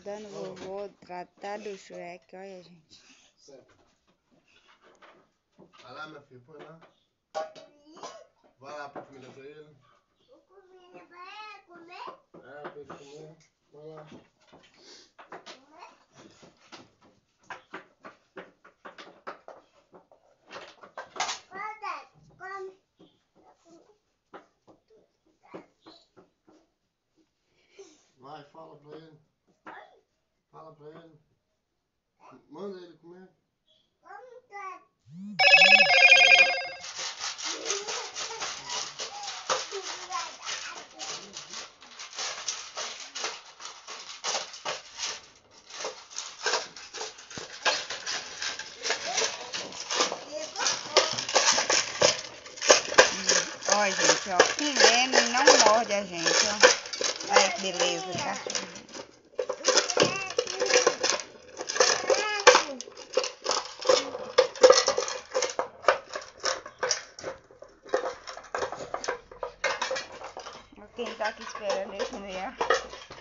ajudando o vovô a tratar do shurek, olha, gente. Certo. Vai lá, minha filha, põe lá. Vai lá pra comida pra ele. Comida pra ele comer? É, pra ele comer. Vai lá. Vai, fala pra ele. Fala pra ele. Manda ele comer. Olha, gente, ó, filé não morde a gente, ó. Olha que beleza, tá? Quem tá aqui esperando ele comer, ó.